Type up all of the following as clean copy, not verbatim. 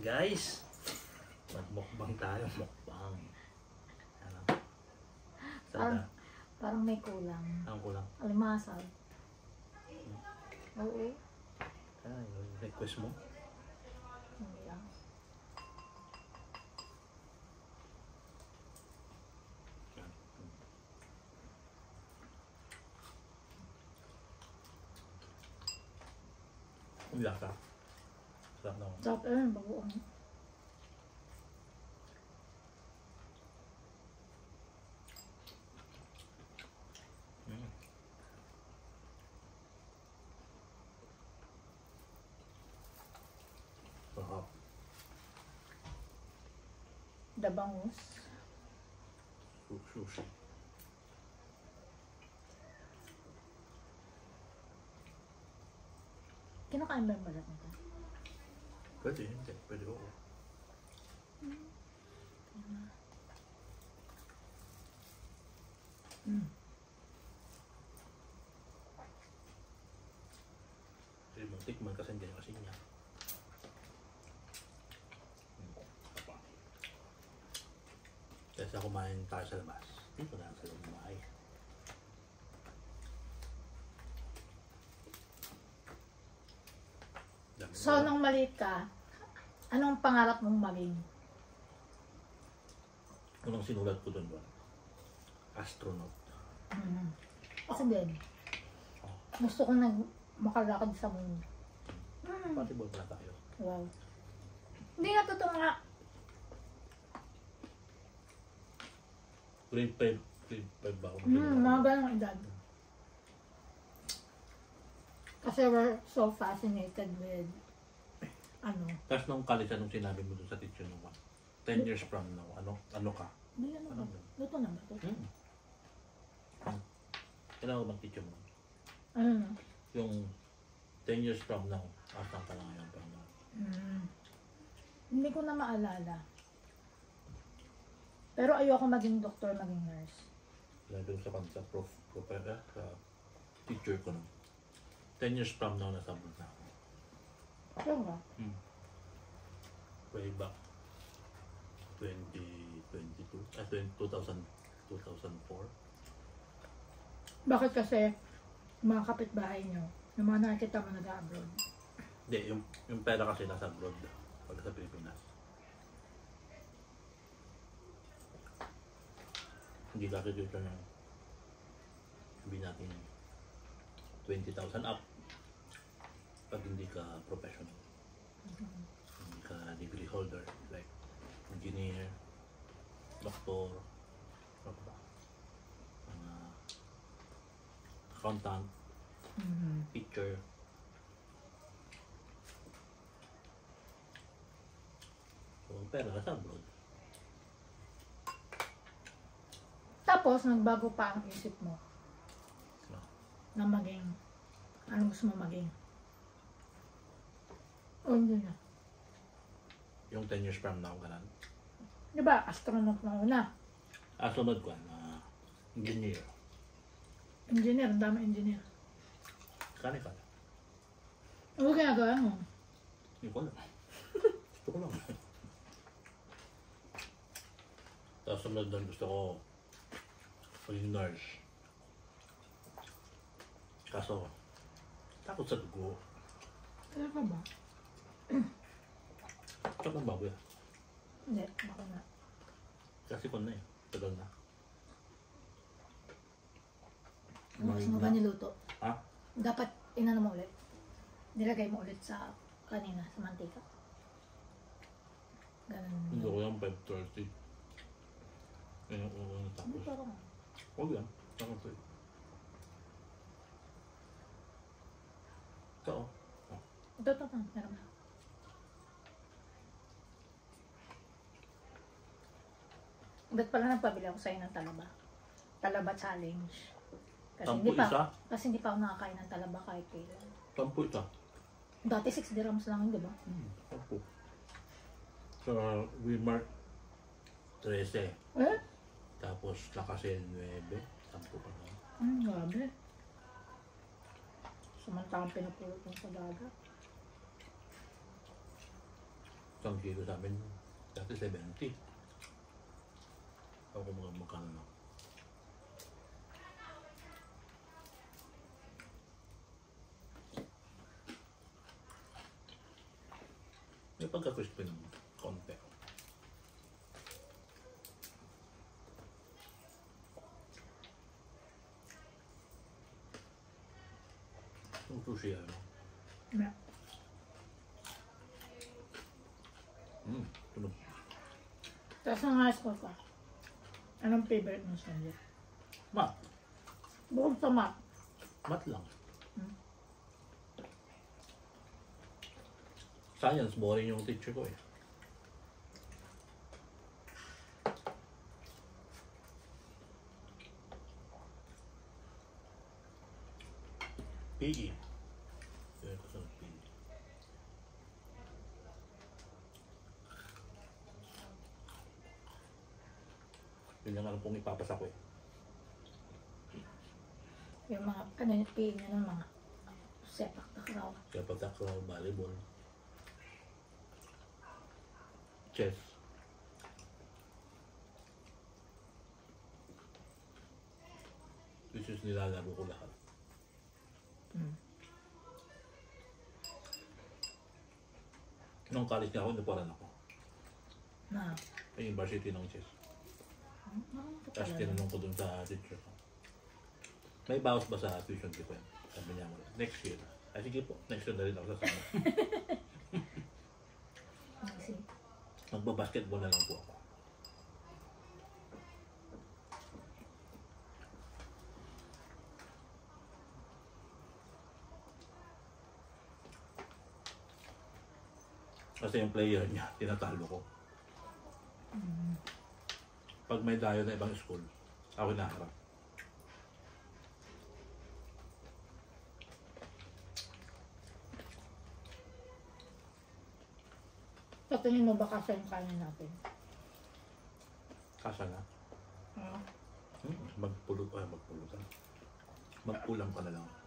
guys, magmukbang tayo, mukbang. Ano? Parang may kulang. Ang kulang? Alimasag. Oo. Ay, request mo? Hindi lang. Ang lasa. Sarap naman. Sarap yun, bagoong. Sarap. Dabangus. Sushi. Kinakain ba yung balat nito? Pwede, hindi. Pwede, oo. Kasi tikman kasi hindi kasi niya. Kaysa kumain tayo sa labas. Dito na sa loob ng bahay. So, nung maliit ka, anong pangarap mong maging? Unang sinulat ko doon ba? Astronaut. Ako din. Gusto ko makalakad sa mundo. Possible pala tayo. Wow. Hindi nga totoo nga. Grade 5 ba ako? Mga ganong edad. Kasi we're so fascinated with Tapos nung college, anong sinabi mo dun sa teacher mo ba? 10 years from now, ano ka? Hindi ano ba? Luto na ba ito? Kailangan ko bang teacher mo? Ano na? Yung 10 years from now, asan ka lang ngayon? Hindi ko na maalala. Pero ayoko maging doktor, maging nurse. Sinabi ko sa kanila, sa teacher ko nung 10 years from now, nasa abroad na ako. Ano ba? Way back 2004. Bakit kasi mga kapitbahay nyo, yung mga nakikita mo nag-abroad? Hindi, yung pera kasi nasa abroad pag sa Pilipinas. Hindi kasi dito na sabihin natin 20,000 up pag hindi ka professional. Hindi ka degree holder like engineer, doktor, accountant, teacher. So, pera nasa abroad. Tapos, nagbago pa ang isip mo na maging, ano gusto mo maging? O hindi na. Yung 10 years from now, ganun. Diba, astronaut na una. Sunod ko, engineer. Engineer, ang dami engineer. Kani. Ano ginagawa mo? Hindi ko alam. Gusto ko lang. Tapos sunod doon gusto ko maging nurse. Kaso, takot sa dugo. Talaga ba? Takot ng baboy. Hindi, baka na. Kasi ko na eh. Tagal na. Ano gusto mo ba niluto? Ha? Dapat inano mo ulit. Nilagay mo ulit sa kanina, sa mantika. Ganun. Hindi ko yung 5:30. Ngayon ko Hindi natapos. parang. Huwag yan. Takot ko eh. Ito oh. Ito. Meron na. Ba't pala nagpabili ako sa'yo ng talaba? Talaba challenge. Tampo isa? Kasi hindi pa ako nakakain ng talaba kahit kailan. Tampo isa? Dati 6 dirhams lang, di ba? Tampo. Sa Wilmart 13. Eh? Tapos Lakasel 9. Tampo pa lang. Grabe. Samantakang pinapulot mo sa dagat. Isang kilo sa amin, dati 70. Ako magkano na. May pagka-crispy ng konti. Yung sushi ano? Yeah. Tunog. Tapos ang high school ka, anong favorite mo sa inyo? Mat. Bukod sa math. Mat lang. Hmm. Science, boring yung teacher ko eh. PE. Yun ko sa PE. Yun lang alam kong ipapasa ko eh. Yung mga, ano yung PE nyo ng mga sepak takraw. Kaya pagtakraw, volleyball, chess. Which is nilalaro ko lahat. Nung college na ako, naparan ako. Na. Ay, varsity ng chess. Tapos Talaga. tinanong ko dun sa teacher ko. May bawas ba sa tuition fee ko yan? Sabi niya mo, next year. Ay sige po, next year na rin ako sasama. Kasi, Magbabasketball na lang po ako. Kasi yung player niya, tinatalo ko. Pag may dayo na ibang school, ako naharap. sa tingin mo ba kasi yung kanin natin? Kasa na. Ah, Magpulutan. Magkulang ka na lang.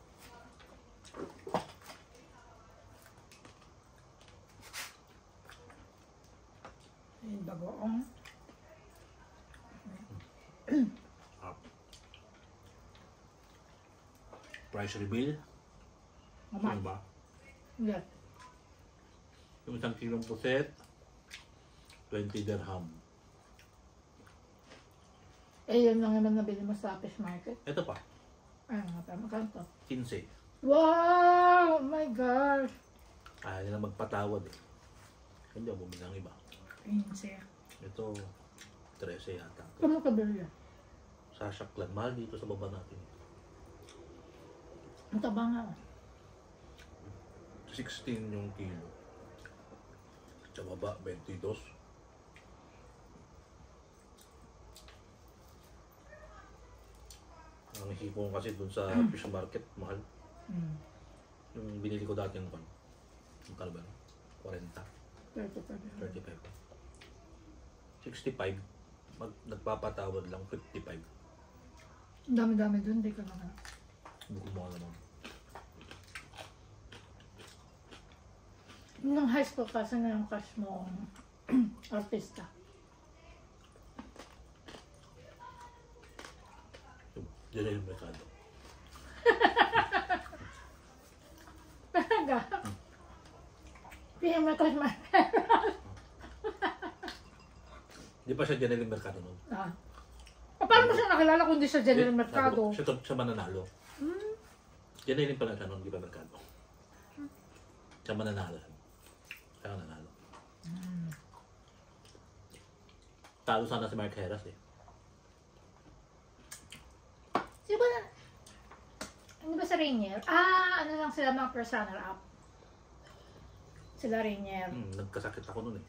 yung bagoong. Price reveal. Mama. Ano ba? Yes. Yung 1 kilong puset, 20 dirham. Eh, yun lang naman nabili mo sa fish market. Ito pa, Ay, nga pa, magkano to? 15. Wow! Oh my gosh! Ayaw nila magpatawad eh. Hindi ako bumili ng iba. Pinse. Ito, 13 yata. Kamo ka bili? Sasaklan. Mahal dito sa baba natin. Ang taba nga. 16 yung kilo. Sa baba, 22. Ang hipon kasi dun sa fish market, mahal. Yung binili ko dati ng pan. Yung kalban, 40, 35. 35. 65, nagpapatawad lang 55. Ang dami-dami dun, di ka naman. Bukod mo naman. Nung high school kasi na yung crush mo artista. Diyan yung merkado. Talaga? Hindi mo crush mo. Di pa siya Janelle Mercado nun? Ah. Paano mo siya nakilala kung di siya Janelle Mercado? Siya mananalo. Janelle pala siya nun, di pa Mercado. Siya mananalo. Siya nanalo. Talo sana si Mark Heras eh. Sino ba na? Ano ba sa Rainier? Ah, ano lang sila mga first runner-up. Sila Rainier. Nagkasakit ako nun eh.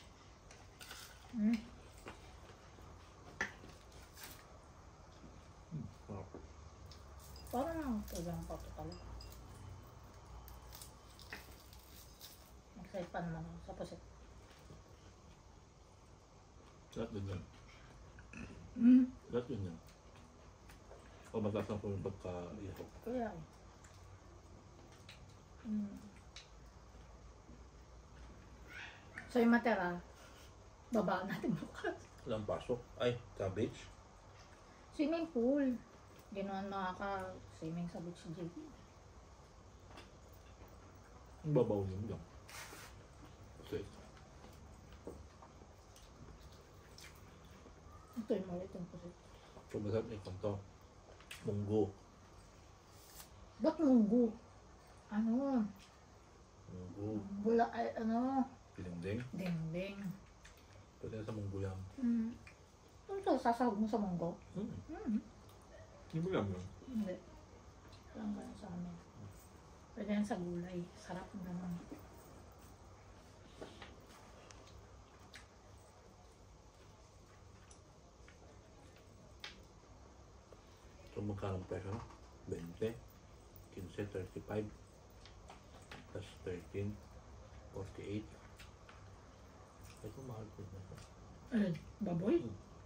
Wow. Parang nang tulang pa ito talaga. Excited pa naman ako sa pusit. Lahat din yan. Lahat din yan. O mataas lang po yung pagka-ihok. Kaya eh. So yung matira, babaan natin bukas. Walang pasok. Ay, sa beach. Swimming pool. Hindi naman makaka-swimming sa beach, JP. Ang babaw yun lang. Kasi, Ito yung maliit yung pusit. kung masarap na ikon to. Munggo. Ba't munggo? Ano? Munggo. Bula, ay, ano? Pilinding. Dingding. Pwede na sa munggo yan. Ano to? Sasahog mo sa munggo? Hindi mo yan yun. Hindi. Lang ganun sa amin. Pwede yan sa gulay. Sarap na naman. So, magkano ang presyo? 20, 15, 35, plus 13, 48. Ito, mahal po na ito. Baboy?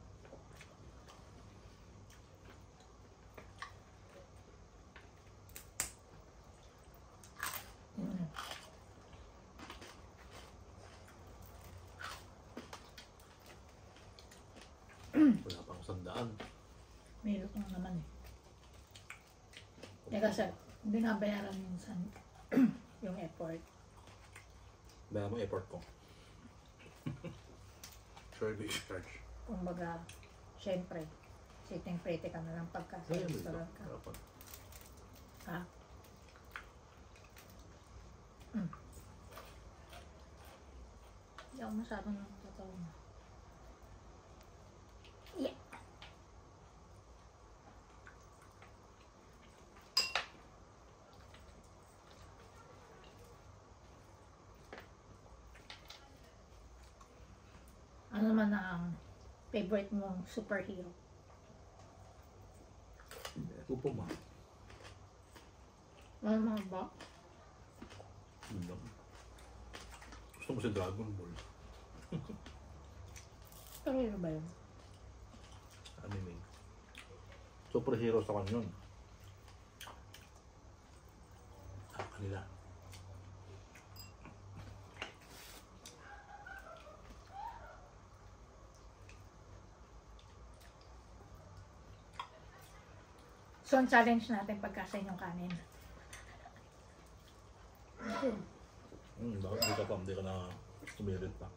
Wala pang 100. May lutong naman eh. Kasi binabayaran minsan yung effort. Bayaran mo effort ko. Service charge. Kumbaga, syempre, sitting pretty ka na lang pagka sa Ayun, restaurant ka. dapat. Ha? Hindi ako masyadong nakakatawa na. Yeah. Ano naman ang favorite mong superhero? Ito po, ma. Ano mga ba? Yun lang. Gusto mo si Dragon Ball. Superhero ba yun? Anime. Superhero sa kanya yun. Kanila. So, ang challenge natin pagkasain yung kanin. Bakit di ka pa? Hindi ka na tumirit pa.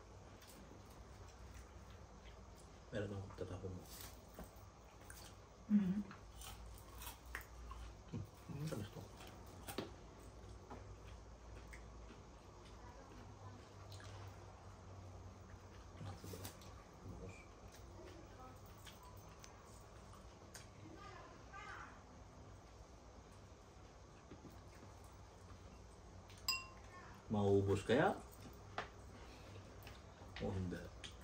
Meron akong tatapon mo. Tamis to. Maubos kaya? O hindi?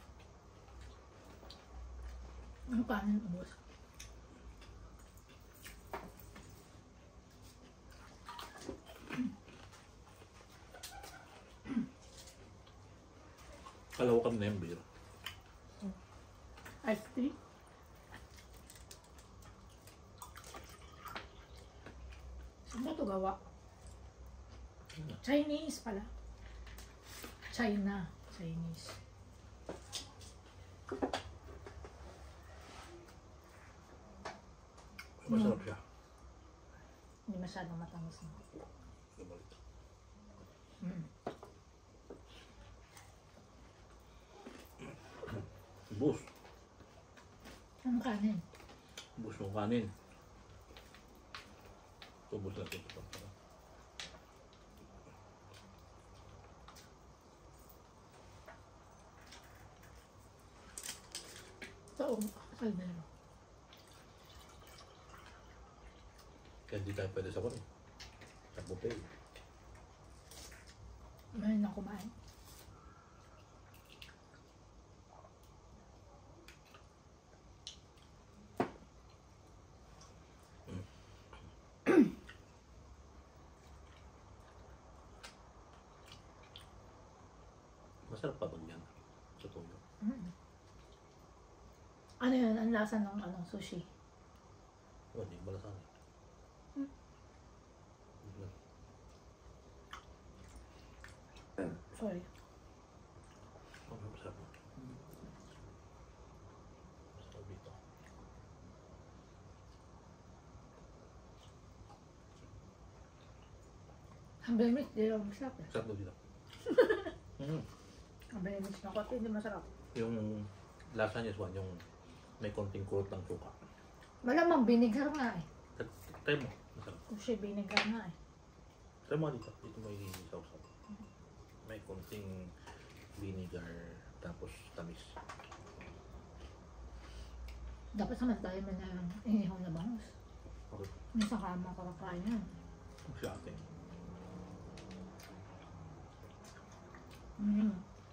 Ang kanin ubos. Kalawakan na yung beer. Ice tea. Saan ba ito gawa? Chinese pala. China. Chinese. Masarap siya. Hindi masyadong matamis na. Lumalit. Bus. Ang kanin. Bus yung kanin. Tubos natin ito. Ito, salmero. Kaya hindi tayo pwede sa kwan. Sa buffet. Ngayon na kumain. Masarap pa ba yan? Sa tuyo. Ano yun? Ang lasa ng sushi. O, hindi ko malasan. Sorry. Ang bemis, di lang masarap eh. Sarap daw dito. Ang bemis na kote, hindi masarap. Yung lasa niya, Swan, yung may konting kurot ng suka. Malamang binigar nga eh. Try mo, masarap. Kung siya binigar nga eh. Try mo dito. Dito may sausaw. May konting vinegar, tapos tamis. Dapat samantayin mo na yung inihaw na bangus. Okay. Minsan ka makarakain yan. Sa atin. Mm.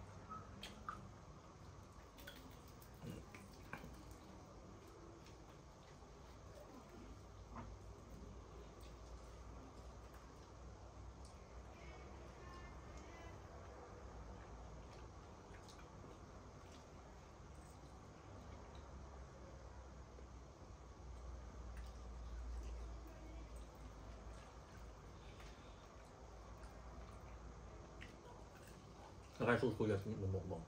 Nakasuot ko yung mumukbang.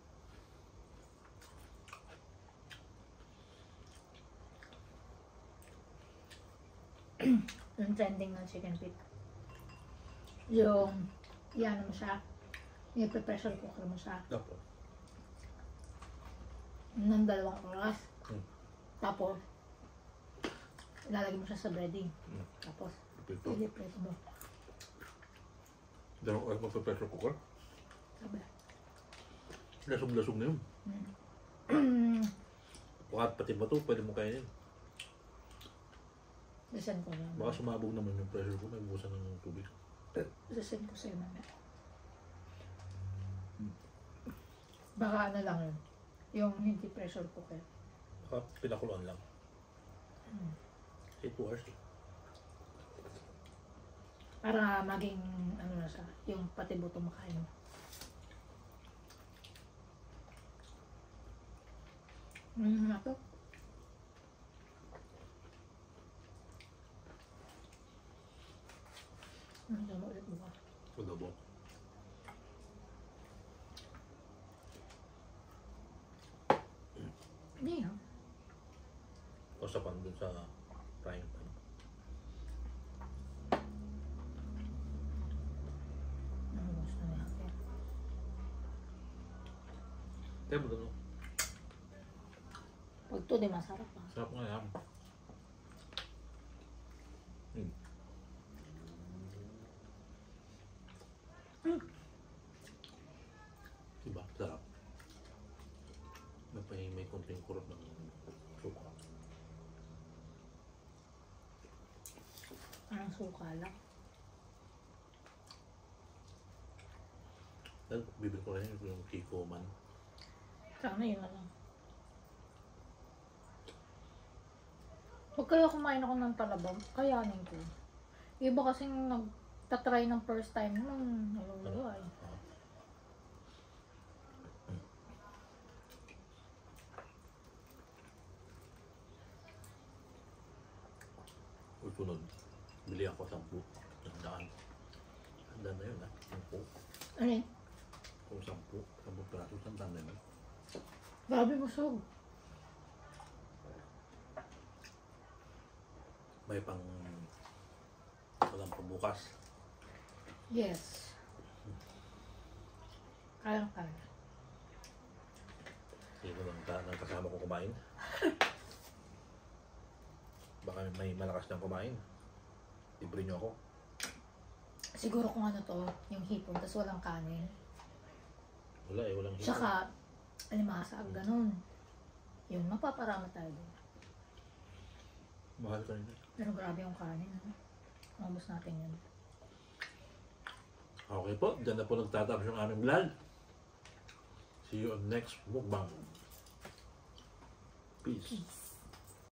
Yung trending ng chicken feet. Yung, yan mo siya. I-pressure cooker mo siya. Dapat. Ng 2 oras. Hmm. Tapos, ilalagay mo siya sa breading. Tapos, Ito. i-press mo. Dalawang oras magpa-pressure cooker. Sabi. Lasog-lasog na yun. Baka pati ba ito, pwede mo kainin. Sasend ko yan. Baka sumabog naman yung pressure ko, may busan ng tubig. Sasend ko sa'yo mamaya. Baka ano lang yun. Yung hindi pressure cooker. Baka pinakuluan lang. 2 hours eh. Para maging ano na siya. Yung pati buto makain mo. Na to. Ano mo ulit mo ba? Adobo. Hindi ha. O sa pan dun sa frying pan. Ano gusto niya? Kaya mo dun. Pag to di masarap ha. Sarap nga yan. Diba? Sarap. May konting kurot ng suka. Parang suka lang. Dahil bibili ko rin yung Kiko Man. Sana yun na lang. Pag kaya kumain ako ng talabang, kayanin ko. Iba kasing nagtatry ng first time nung naluluwa eh. Sunod, bili ako 10. Tandaan. Tandaan na yun 10. Ano yun? Kung 10 peraso, tandaan na yun. Grabe busog. May pang walang pambukas. Yes. Kaya-kaya. Sino lang kasama ko kumain? Baka may malakas nang kumain. Libre niyo ako. Siguro kung ano to, yung hipon, tas walang kanin. Wala walang hipon. Tsaka, alimasag, ganun. Yun, mapaparama tayo doon. Mahal ka rin. Pero grabe yung kanin. Umabos natin yun. Okay po, dyan na po nagtatapos yung aming vlog. See you on next mukbang. Peace.